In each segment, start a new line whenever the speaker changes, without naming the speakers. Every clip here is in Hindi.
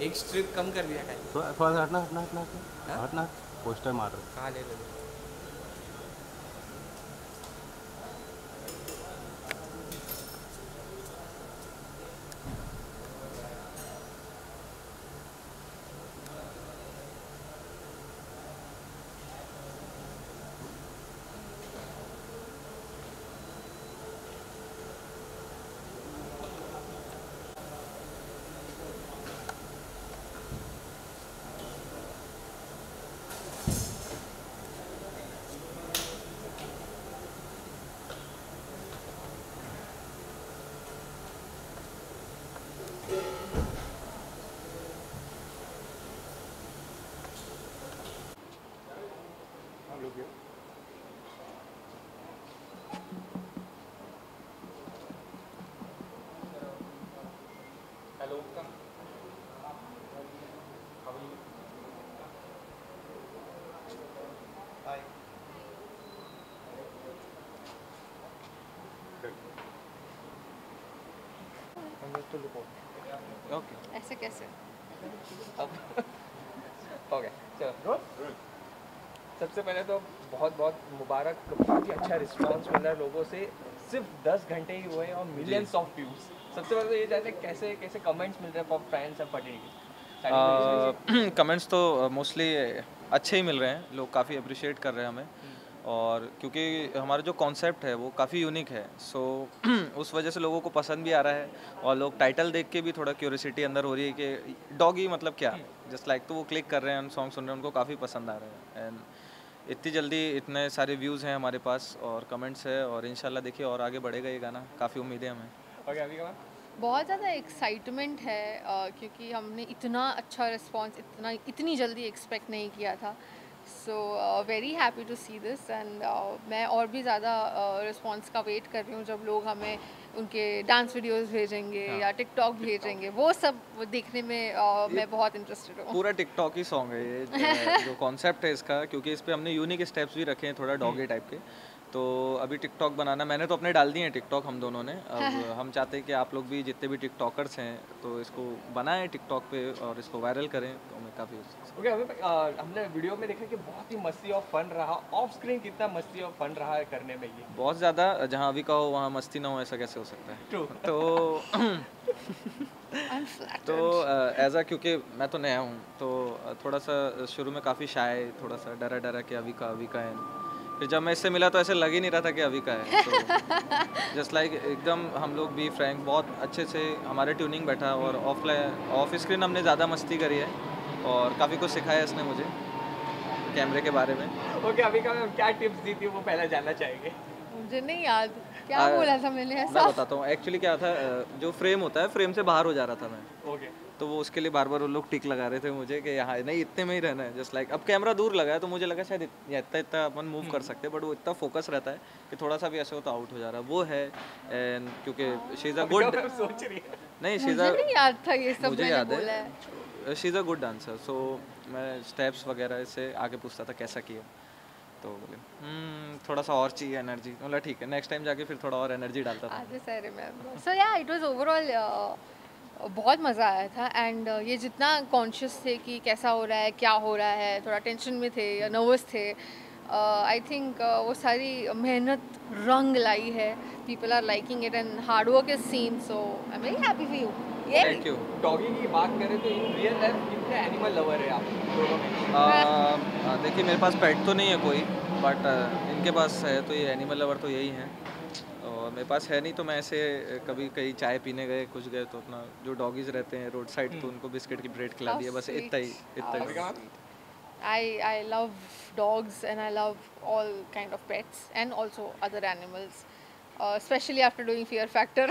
एक स्ट्रिप कम कर दिया खाली।
थोड़ा थोड़ा सा हटना हटना हटना
हाँ?
हटना, पोस्टर मार रहा है।
कहाँ ले ले हेलो हाय। ओके
ऐसे कैसे?
अब ओके चलो। सबसे पहले तो बहुत बहुत मुबारक, बहुत ही अच्छा रिस्पांस मिल रहा है लोगों से। सिर्फ 10 घंटे ही हुए और मिलियंस ऑफ व्यूज। सबसे पहले तो ये जानते हैं कैसे कैसे कमेंट्स मिल रहे हैं for fans and fatigue.
Comments तो मोस्टली अच्छे ही मिल रहे हैं, लोग काफ़ी अप्रिशिएट कर रहे हैं हमें। और क्योंकि हमारा जो कॉन्सेप्ट है वो काफ़ी यूनिक है, सो उस वजह से लोगों को पसंद भी आ रहा है। और लोग टाइटल देख के भी थोड़ा क्यूरियोसिटी अंदर हो रही है कि डॉगी मतलब क्या, जस्ट लाइक, तो वो क्लिक कर रहे हैं, सॉन्ग सुन रहे हैं, उनको काफ़ी पसंद आ रहा है। एंड इतनी जल्दी इतने सारे व्यूज़ हैं हमारे पास और कमेंट्स है, और इंशाल्लाह देखिए और आगे बढ़ेगा ये गाना, काफ़ी उम्मीदें हमें।
ओके अभी का
बहुत ज़्यादा एक्साइटमेंट है क्योंकि हमने इतना अच्छा रिस्पांस इतनी जल्दी एक्सपेक्ट नहीं किया था। So very happy to see this and मैं और भी ज़्यादा रिस्पांस का वेट कर रही हूँ जब लोग हमें उनके डांस वीडियोस भेजेंगे या टिकटॉक भेजेंगे, वो सब देखने में मैं बहुत इंटरेस्टेड हूँ।
पूरा टिकटॉक ही सॉन्ग है ये, जो कॉन्सेप्ट है इसका, क्योंकि इस पे हमने यूनिक स्टेप्स भी रखे हैं थोड़ा डॉगी टाइप के। तो अभी टिकटॉक बनाना, मैंने तो अपने डाल दिए हैं टिकटॉक हम दोनों ने। अब हम चाहते हैं कि आप लोग भी जितने भी टिकटॉकर्स हैं तो इसको बनाएं टिकटॉक पे और इसको वायरल करें, तो हमें काफ़ी।
ओके अभी हमने वीडियो में देखा कि बहुत ही मस्ती और फन रहा। ऑफ स्क्रीन कितना मस्ती और फन रहा है करने में ये?
बहुत ज़्यादा, जहाँ अभी का हो वहाँ मस्ती ना हो, ऐसा कैसे हो सकता है?
True.
तो
I'm
तो
flattered.
एज क्योंकि मैं तो नया हूँ, तो थोड़ा सा शुरू में काफ़ी शाय, थोड़ा सा डरा डरा कि अविका है। फिर जब मैं इससे मिला तो ऐसे लग ही नहीं रहा था कि अविका है, तो जस्ट लाइक एकदम हम लोग भी फ्रैंक, बहुत अच्छे से हमारे ट्यूनिंग बैठा, और ऑफ स्क्रीन हमने ज़्यादा मस्ती करी है और काफ़ी कुछ सिखाया इसने मुझे कैमरे के बारे में।
ओके अभी का क्या टिप्स दी थी वो पहले जानना चाहेंगे।
मुझे नहीं याद क्या बोला था मैंने
मैं
ऐसा।
बताता हूँ एक्चुअली क्या था। जो फ्रेम होता है, फ्रेम से बाहर हो जा रहा था मैं,
ओके
तो वो उसके लिए बार बार वो लोग टिक लगा रहे थे मुझे कि यहाँ नहीं, इतने में ही रहना है, जस्ट लाइक। अब कैमरा दूर लगा है तो मुझे लगा शायद इतना इतना अपन मूव कर सकते हैं, बट वो इतना फोकस रहता है कि थोड़ा सा भी ऐसे हो तो आउट हो जा रहा है, वो है। एंड क्योंकि शी इज़ अ गुड,
सोच रही है।
नहीं शी इज़
मुझे
अ,
नहीं याद था ये सब
मुझे
मैंने
याद
बोला है।
है she is a good dancer, so मैं स्टेप्स वगैरह से आगे पूछता था कैसा किया, तो बोले थोड़ा सा और चाहिए एनर्जी, बोला ठीक है, नेक्स्ट टाइम जाके फिर थोड़ा और एनर्जी डालता था।
आज आई रिमेम्बर। सो या इट वाज ओवरऑल बहुत मज़ा आया था एंड ये जितना कॉन्शियस थे कि कैसा हो रहा है, क्या हो रहा है, थोड़ा टेंशन में थे या नर्वस थे, आई थिंक वो सारी मेहनत रंग लाई है। People are liking it and hard work is seen, so I am very happy for you. ये
थैंक यू।
डॉगी की बात करें तो इन रियल लाइफ कितने एनिमल लवर है आप दोनों में?
देखिए मेरे पास पेट तो नहीं है कोई, बट इनके पास है, तो ये एनिमल लवर तो यही हैं। और मेरे पास है नहीं, तो मैं ऐसे कभी कहीं चाय पीने गए, कुछ गए, तो अपना जो डॉगीज रहते हैं रोड साइड, तो उनको बिस्किट की ब्रेड खिला
How
दिया, बस
sweet.
इतना ही, इतना
How
he.
sweet. I love dogs and I love all kind of pets and also other animals. Especially after doing Fear Factor.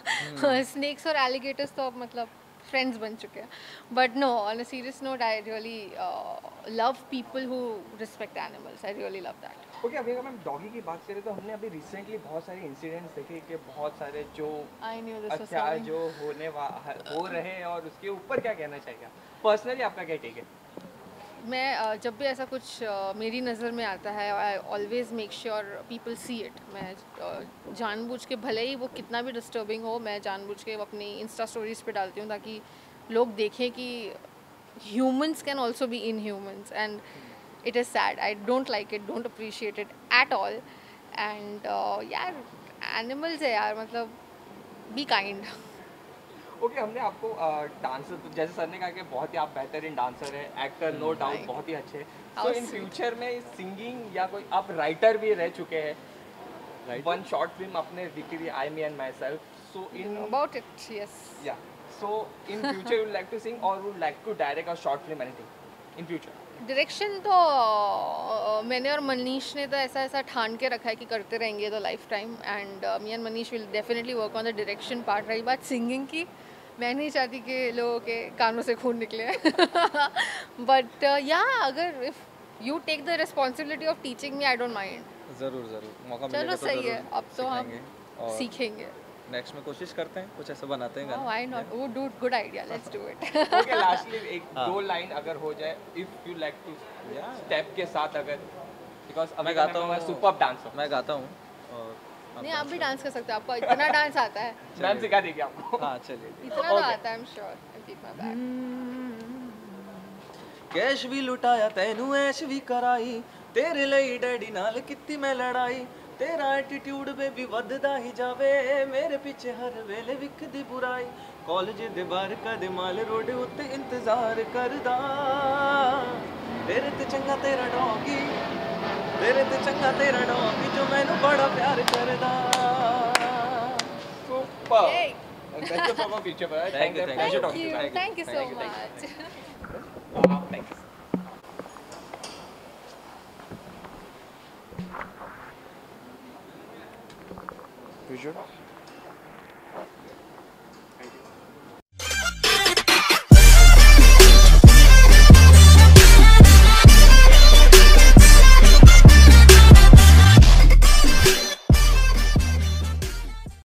Snakes और alligators तो अब मतलब friends बन चुके हैं. But no, on a serious note, I really love people who respect animals. I really love that.
Okay अभी अगर मैम डॉगी की बात करें तो हमने अभी रिसेंटली बहुत सारे इंसिडेंट्स देखे कि बहुत सारे जो
I knew this was
अच्छा
coming.
जो हो रहे हैं, और उसके ऊपर क्या कहना चाहिए पर्सनली आपका क्या टेक है?
मैं जब भी ऐसा कुछ मेरी नज़र में आता है, I always make sure people see it. मैं जानबूझ के, भले ही वो कितना भी डिस्टर्बिंग हो, मैं जानबूझ के अपनी इंस्टा स्टोरीज पे डालती हूँ ताकि लोग देखें कि humans can also be inhumans, and it is sad. I don't like it, don't appreciate it at all. And यार animals है यार, मतलब be kind.
ओके हमने आपको डांसर तो जैसे सर ने कहा कि बहुत ही आप बेहतरीन डांसर है, एक्टर नो डाउट
Right.
बहुत ही अच्छे।
How
so in
sweet.
Future में सिंगिंग या कोई आप राइटर भी रह चुके हैं, वन शॉर्ट फिल्म आपने लिखी थी I me and myself, so in
About it, yes.
Yeah so in future you like to sing और would like to direct a short film anything in future?
Direction तो मैंने और मनीष ने तो ऐसा ऐसा ठान के रखा है कि करते रहेंगे the lifetime, and me and Manish will definitely work on the direction part. रही बात सिंगिंग की, मैं नहीं चाहती कि लोगों के कानों से खून निकले बट या अगर if you take the responsibility of teaching me, I don't mind.
ज़रूर ज़रूर मौका
चलो
मिलेगा तो
सही है,
ज़रूर
अब तो हम
सिखाएंगे और
सीखेंगे।
नेक्स्ट में कोशिश करते हैं कुछ ऐसा बनाते हैं गाना।
व्हाई नॉट, वो do good idea, let's do it.
Okay lastly एक
हाँ।
दो लाइन अगर हो जाए, if you like to
Yeah.
Step के साथ अगर, बिकॉज
मैं गाता हूँ,
सुपर डांसर,
मैं गाता हूँ और
नहीं आप भी डांस कर सकते हो, आपको इतना डांस आता है,
मैम सिखा देगी आपको।
हाँ चलिए।
इतना तो
Okay.
आता है, I am sure. I keep my back.
Cash भी लुटाया तेनू ऐश भी कराई, तेरे ਲਈ डैडी नाल कित्ती मैं लड़ाई, तेरा एटीट्यूड बेबी वधदा ही जावे, मेरे पीछे हर वेले विखदी बुराई, कॉलेज दे बाहर कदे माल रोड उत्ते इंतजार करदा, तेरे ते चंगा तेरा डॉगी, तेरे ते चंगा तेरा डॉगी जो मैनू बड़ा प्यार करदा।
Super
Yay.
Best of future पर।
Thank you, thank you.
Thank you so
Thank you.
much.
Thanks. Visual.